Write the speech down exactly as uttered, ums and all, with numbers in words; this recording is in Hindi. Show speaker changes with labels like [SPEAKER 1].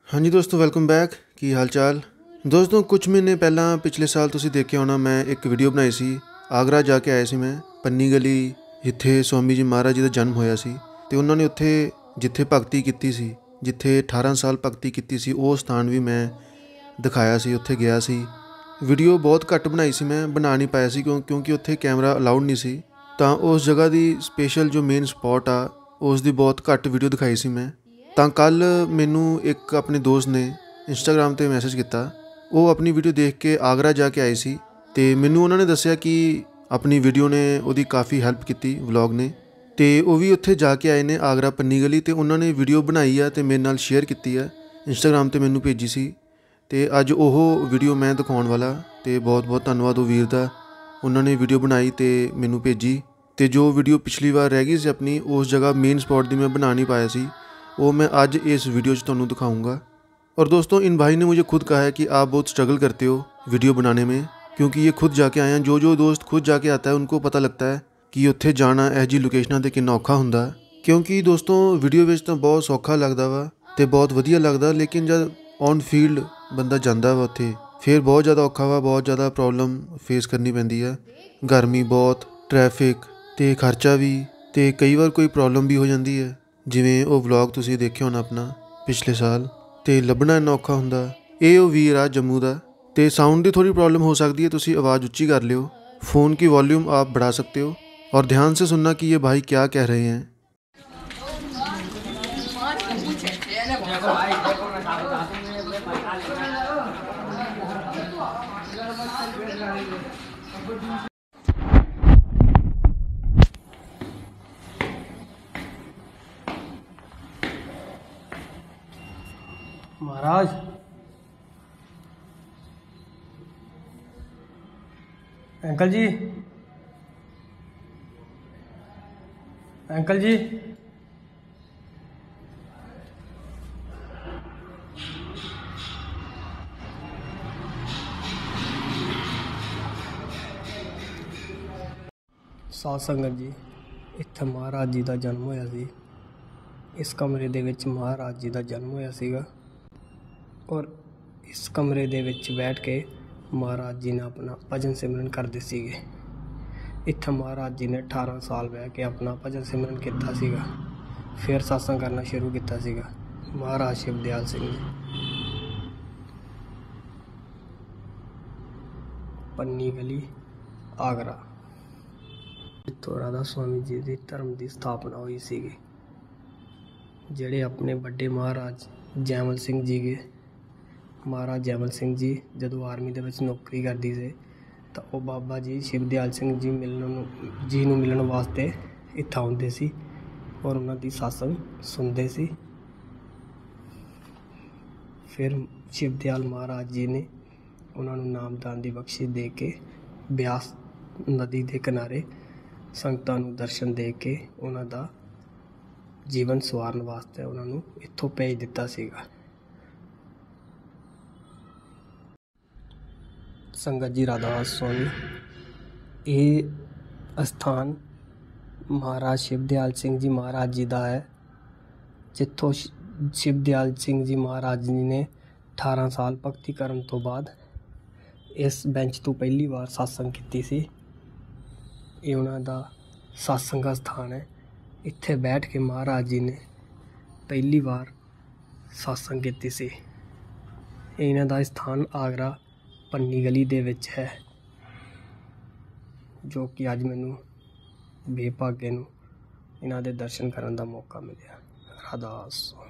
[SPEAKER 1] हाँ जी दोस्तों, वेलकम बैक। की हाल चाल दोस्तों। कुछ महीने पहला पिछले साल तुसी देखे होना, मैं एक वीडियो बनाई सी। आगरा जाके आए सी मैं, पन्नी गली जिथे स्वामी जी महाराज जी का जन्म होया सी ते उन्होंने उत्थे जिथे भगती की सी, जिथे अठारह साल भगती की सी, वो स्थान भी मैं दिखाया सी, उत्थे गया सी। वीडियो बहुत घट बनाई सी, मैं बना नहीं पाया सी क्यों क्योंकि उत्थे कैमरा अलाउड नहीं सी। तो उस जगह की स्पेशल जो मेन स्पॉट आ उसकी बहुत घट वीडियो दिखाई सी मैं। ਤਾਂ ਕੱਲ ਮੈਨੂੰ ਇੱਕ ਆਪਣੇ ਦੋਸਤ ਨੇ ਇੰਸਟਾਗ੍ਰਾਮ ਤੇ ਮੈਸੇਜ ਕੀਤਾ। ਉਹ ਆਪਣੀ ਵੀਡੀਓ ਦੇਖ ਕੇ ਆਗਰਾ ਜਾ ਕੇ ਆਏ ਸੀ ਤੇ ਮੈਨੂੰ ਉਹਨਾਂ ਨੇ ਦੱਸਿਆ ਕਿ ਆਪਣੀ ਵੀਡੀਓ ਨੇ ਉਹਦੀ ਕਾਫੀ ਹੈਲਪ ਕੀਤੀ, ਵਲੌਗ ਨੇ। ਤੇ ਉਹ ਵੀ ਉੱਥੇ ਜਾ ਕੇ ਆਏ ਨੇ ਆਗਰਾ ਪੰਨੀ ਗਲੀ, ਤੇ ਉਹਨਾਂ ਨੇ ਵੀਡੀਓ ਬਣਾਈ ਆ ਤੇ ਮੇਰੇ ਨਾਲ ਸ਼ੇਅਰ ਕੀਤੀ ਆ ਇੰਸਟਾਗ੍ਰਾਮ ਤੇ, ਮੈਨੂੰ ਭੇਜੀ ਸੀ। ਤੇ ਅੱਜ ਉਹ ਵੀਡੀਓ ਮੈਂ ਦਿਖਾਉਣ ਵਾਲਾ, ਤੇ ਬਹੁਤ ਬਹੁਤ ਧੰਨਵਾਦ ਉਹ ਵੀਰ ਦਾ। ਉਹਨਾਂ ਨੇ ਵੀਡੀਓ ਬਣਾਈ ਤੇ ਮੈਨੂੰ ਭੇਜੀ। ਤੇ ਜੋ ਵੀਡੀਓ ਪਿਛਲੀ ਵਾਰ ਰਹਿ ਗਈ ਸੀ ਆਪਣੀ ਉਸ ਜਗ੍ਹਾ ਮੇਨ ਸਪॉट ਦੀ, मैं बना नहीं पाया सी, वो मैं आज इस वीडियो च तुहानू दिखाऊंगा। और दोस्तों, इन भाई ने मुझे खुद कहा है कि आप बहुत स्ट्रगल करते हो वीडियो बनाने में, क्योंकि ये खुद जाके आए हैं। जो जो दोस्त खुद जाके आता है उनको पता लगता है कि उत्थे जाना यह जी लोकेशनां ते कितना औखा हुंदा। क्योंकि दोस्तों वीडियो विच तां बहुत सौखा लगदा वा ते बहुत वधिया लगदा, लेकिन जब ऑन फील्ड बंदा जांदा वा उत्थे फिर बहुत ज़्यादा औखा वा, बहुत ज़्यादा प्रॉब्लम फेस करनी पैंदी है। गर्मी बहुत, ट्रैफिक ते खर्चा भी, ते कई बार कोई प्रॉब्लम भी हो जाती है। जिवें वो व्लॉग तुसीं देखे होना अपना पिछले साल, तो लभना इन्ना औखा हुंदा। ये वो वीर आ जम्मू दा। तो साउंड की थोड़ी प्रॉब्लम हो सकती है, तुसीं आवाज़ उच्ची कर लियो, फ़ोन की वॉल्यूम आप बढ़ा सकते हो और ध्यान से सुनना कि ये भाई क्या कह रहे हैं।
[SPEAKER 2] महाराज, अंकल जी, अंकल जी, साध संगत जी, इत्थे महाराज जी का जन्म होया सी। इस कमरे दे विच महाराज जी का जन्म होया सीगा और इस कमरे दे विच बैठ के महाराज जी ने अपना भजन सिमरन करते सीगे। इत्थे महाराज जी ने अठारह साल बह के अपना भजन सिमरन किया सीगा, फिर सत्संग करना शुरू किया सीगा। महाराज शिवदयाल सिंह जी, पन्नी गली आगरा, जित्थों राधा स्वामी जी की धर्म की स्थापना हुई सीगी। जेड़े अपने बड़े महाराज जैमल सिंह जी के, महाराज जैमल सिंह जी जदों आर्मी दे विच नौकरी करदी से तो वो बाबा जी शिवदयाल सिंह जी मिलन जी नूं मिलण वास्ते इत्थे आउंदे सी और उन्हां दी सत्संग सुनदे सी। फिर शिवदयाल महाराज जी ने उन्हां नूं नामदान दी बख्शिश दे के ब्यास नदी के किनारे संगतां नूं दर्शन दे के उन्हां दा जीवन सवारन वास्ते उन्हां नूं इत्थों भेज दिता सीगा। संगत जी, राधा स्वामी, ये स्थान महाराज शिवदयाल सिंह जी महाराज जी का है, जिथों शिवदयाल सिंह जी महाराज जी ने अठारह साल भगती करन तो बाद इस बेंच तो पहली बार सत्संग की सी। ये उन्हां दा सत्संग का स्थान है। इत्थे बैठ के महाराज जी ने पहली बार सत्संग की सी। इन्हां दा स्थान आगरा पन्नी गली दे विच है, जो कि अज मैनू बेभागे नूं इन्हां दे दर्शन करन दा मौका मिलिया। राधा स्वामी।